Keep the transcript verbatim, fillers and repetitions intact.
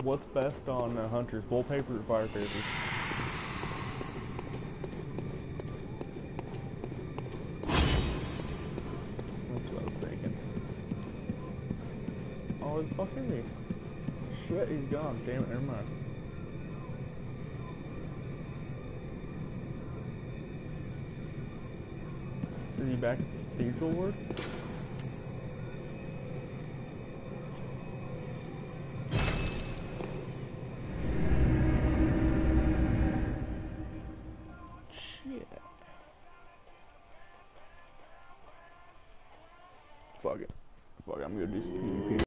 what's best on uh, hunters, wallpaper or fire paper? That's what I was thinking. Oh, it's fucking me. Shit, he's gone. Damn it, never mind. Is he back at the usual work? Shit. Fuck it. Fuck it, I'm gonna do some PvP.